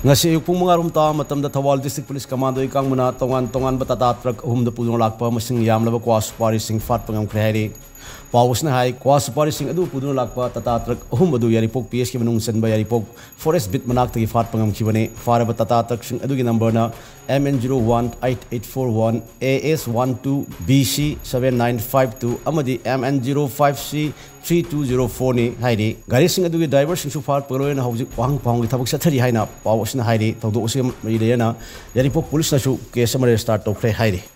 ngasi ayuk pung mga rumta matamda Thawal District Police Commando ikang muna tongan Tata truck humda Puduna Lakpa masing Yamlaba kwa Supari Shing fat Ngamkhre hai paus na hai kwa Supari Shing adu Puduna Lakpa Tata truck adu yaripok PS ki manung sen ba yaripok forest bit manak tagi fat Ngamkhre fara ba Tata truck Shing adu ki number na MN018841 AS12BC7952 amadi MN05C3204 ni haidi gari sing adu ki driver sing su fat pagloy na hawjik wang pang thabak sathari haina paus na haidi tawdo usem ri na yaripok police na su case amare start tokre haidi